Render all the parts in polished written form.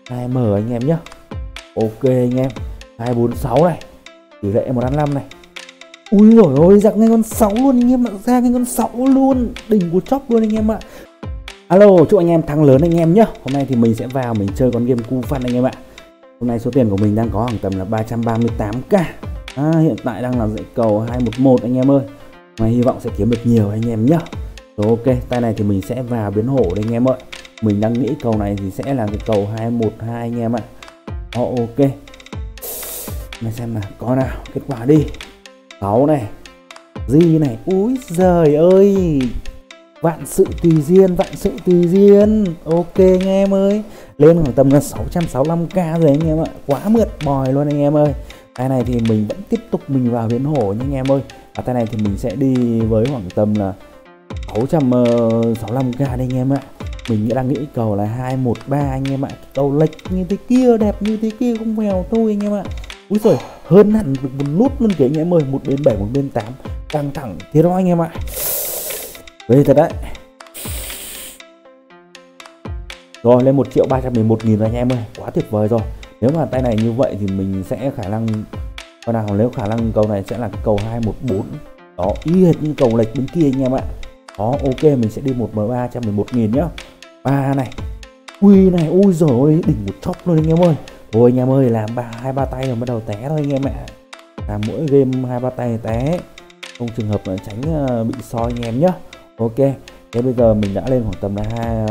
2M anh em nhé. Ok anh em, 246 này, tỷ lệ 1/5 này. Ui rồi ôi, giặc ngay con 6 luôn anh em ạ, ra ngay con 6 luôn, đỉnh của chóp luôn anh em ạ. Alo, chúc anh em thắng lớn anh em nhé. Hôm nay thì mình sẽ vào mình chơi con game cu phân anh em ạ. Hôm nay số tiền của mình đang có khoảng tầm là 338k. Hiện tại đang là dãy cầu 211 anh em ơi. Mà hy vọng sẽ kiếm được nhiều anh em nhé. Rồi ok, tay này thì mình sẽ vào biến hổ đây anh em ơi. Mình đang nghĩ cầu này thì sẽ là cái cầu 212 anh em ạ. Ok. Mình xem nào, có nào, kết quả đi. 6 này, gì này, úi giời ơi, vạn sự tùy duyên, vạn sự tùy duyên. Ok anh em ơi, lên khoảng tầm là 665k rồi anh em ạ, quá mượt bòi luôn anh em ơi. Tay này thì mình vẫn tiếp tục mình vào biến hổ nha anh em ơi. Và tay này thì mình sẽ đi với khoảng tầm là 665k đây anh em ạ. Mình đang nghĩ cầu là 213 anh em ạ. Cầu lệch như thế kia, đẹp như thế kia không vào thôi anh em ạ. Úi giời, hơn hẳn được một nút luôn kìa anh em ơi, một bên 7 một bên 8, căng thẳng thế đó anh em ạ. Về thật đấy. Rồi lên 1.311.000 rồi anh em ơi, quá tuyệt vời rồi. Nếu mà tay này như vậy thì mình sẽ khả năng nếu khả năng cầu này sẽ là cái cầu 214. Đó, y hệt như cầu lệch bên kia anh em ạ. Đó, ok, mình sẽ đi 1.311.000 nhá. 3 này. Ui này, ui giời ơi, đỉnh một chốc luôn anh em ơi. Thôi anh em ơi, làm 2-3 tay rồi bắt đầu té thôi anh em ạ. Làm mỗi game 2-3 tay té, không trường hợp là tránh bị soi anh em nhá. Ok, thế bây giờ mình đã lên khoảng tầm là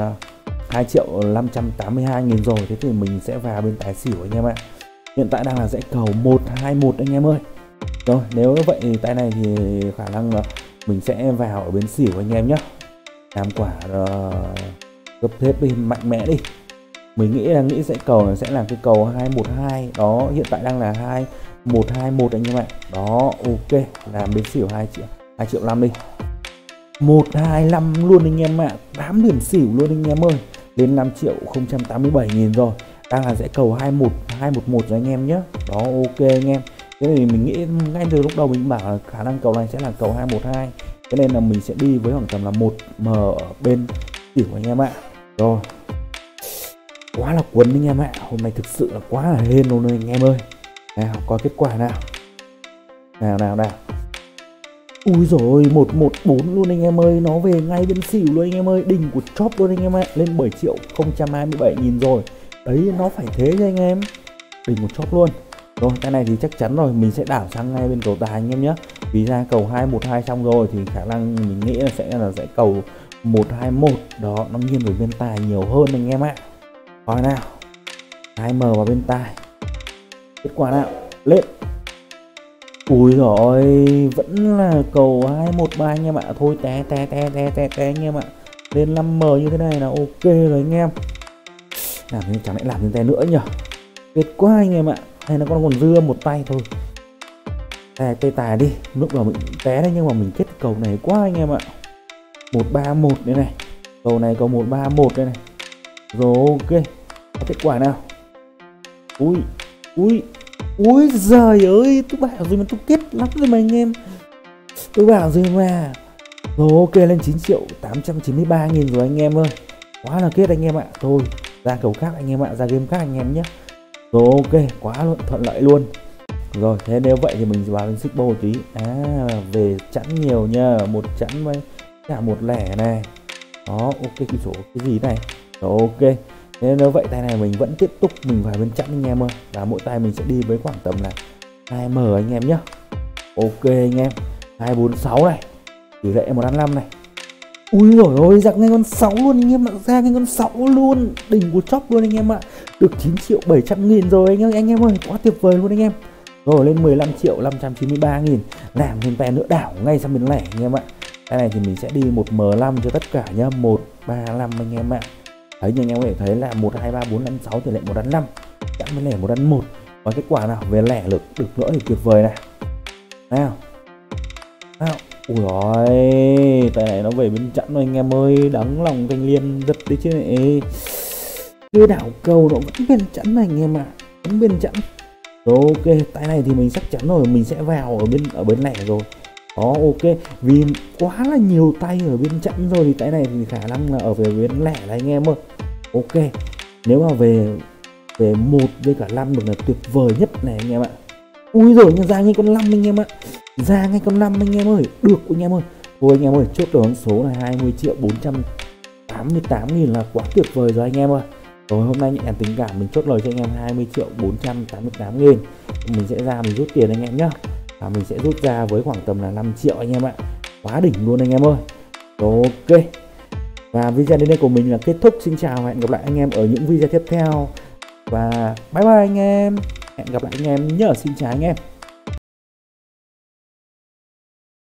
2.582.000 rồi. Thế thì mình sẽ vào bên tài xỉu anh em ạ. Hiện tại đang là dãy cầu 121 anh em ơi. Rồi, nếu vậy thì tay này thì khả năng là mình sẽ vào ở bên xỉu anh em nhé. Làm quả gấp thép đi, mạnh mẽ đi. Mình nghĩ dãy cầu này sẽ là cái cầu 212. Đó, hiện tại đang là 2121 anh em ạ. Đó, ok, làm bên xỉu 2 triệu 5 đi. 125 luôn anh em ạ, 8 điểm xỉu luôn anh em ơi. Lên 5.087.000 rồi. Đang là dãy cầu 211 rồi anh em nhé. Đó, ok anh em. Thế thì mình nghĩ ngay từ lúc đầu mình bảo là khả năng cầu này sẽ là cầu 212. Thế nên là mình sẽ đi với khoảng tầm là 1M ở bên xỉu anh em ạ. Rồi, quá là cuốn anh em ạ. Hôm nay thực sự là quá là hên luôn anh em ơi. Nào, coi kết quả nào. Nào. Ui rồi 114 luôn anh em ơi. Nó về ngay bên xỉu luôn anh em ơi. Đỉnh của chóp luôn anh em ạ. Lên 7.027.000 rồi. Đấy, nó phải thế cho anh em. Đỉnh của chóp luôn. Rồi, cái này thì chắc chắn rồi. Mình sẽ đảo sang ngay bên cầu tài anh em nhé. Vì ra cầu 212 xong rồi thì khả năng mình nghĩ là sẽ cầu 121. Đó, nó nghiêng về bên tài nhiều hơn anh em ạ. Coi nào, 2M vào bên tài. Kết quả nào, lên. Ui rồi, vẫn là cầu 213 anh em ạ. Thôi té anh em ạ. Lên 5M như thế này là ok rồi anh em. Làm thế chẳng lẽ làm thêm tay nữa nhỉ? Kết quá anh em ạ. Hay nó còn dưa một tay thôi. Tay tài đi. Lúc đầu mình té đấy nhưng mà mình kết cầu này quá anh em ạ. 131 đây này. Cầu này cầu 131 đây này. Rồi ok. Có kết quả nào? Ui giời ơi, tôi bảo rồi mà, tôi kết lắm rồi mà anh em. Tôi bảo rồi mà. Rồi ok, lên 9.893.000 rồi anh em ơi. Quá là kết anh em ạ. Thôi, ra cầu khác anh em ạ, ra game khác anh em nhé. Rồi ok, quá luôn, thuận lợi luôn. Rồi, thế nếu vậy thì mình vào lên xích bô tí. Về chẵn nhiều nha, một chẵn với cả một lẻ này. Đó, ok, cái số cái gì này. Rồi ok. Thế nếu vậy tay này mình vẫn tiếp tục mình vào bên chẵn anh em ơi. Và mỗi tay mình sẽ đi với khoảng tầm là 2M anh em nhé. Ok anh em, 246 này, tỷ lệ 1/5 này. Ui rồi ôi, giặc ngay con 6 luôn anh em ạ, ra ngay con 6 luôn, đỉnh của chóp luôn anh em ạ. Được 9.700.000 rồi anh em ơi, quá tuyệt vời luôn anh em. Rồi lên 15.593.000, làm thêm tay nữa, đảo ngay sang bên lẻ anh em ạ. Cái này thì mình sẽ đi 1M5 cho tất cả nhá, 135 anh em ạ. Đấy, như anh em có thể thấy là 1, 2, 3, 4, 5, 6 tỷ lệ 1/5, chẵn với lẻ 1/1. Và kết quả nào, về lẻ được nữa thì tuyệt vời này. Nào. Ui rồi, tay này nó về bên chẵn rồi anh em ơi, đắng lòng Thanh Liên giật đi chứ này. Cái đảo cầu nó vẫn bên chẵn này anh em ạ, vẫn bên chẵn. Rồi ok, tay này thì mình chắc chắn rồi, mình sẽ vào ở bên lẻ rồi. Đó ok, vì quá là nhiều tay ở bên chẵn rồi thì tay này thì khả năng là ở về bên lẻ này anh em ơi. Ok, nếu mà về về 1 với cả 5 được là tuyệt vời nhất này anh em ạ. Ui rồi nhưng ra ngay con 5 anh em ạ, ra ngay con 5 anh em ơi, được anh em ơi. Thôi anh em ơi, chốt được con số là 20.488.000 là quá tuyệt vời rồi anh em ơi. Rồi hôm nay nhận tình cảm mình chốt lời cho anh em 20.488.000. Mình sẽ ra mình rút tiền anh em nhá. Và mình sẽ rút ra với khoảng tầm là 5 triệu anh em ạ. Quá đỉnh luôn anh em ơi. Ok. Và video đến đây của mình là kết thúc. Xin chào và hẹn gặp lại anh em ở những video tiếp theo. Và bye bye anh em. Hẹn gặp lại anh em nhớ. Xin chào anh em.